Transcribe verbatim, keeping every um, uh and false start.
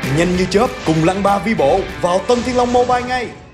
Nhanh như chớp cùng Lăng Ba vi bộ vào Tân Thiên Long Mobile ngay.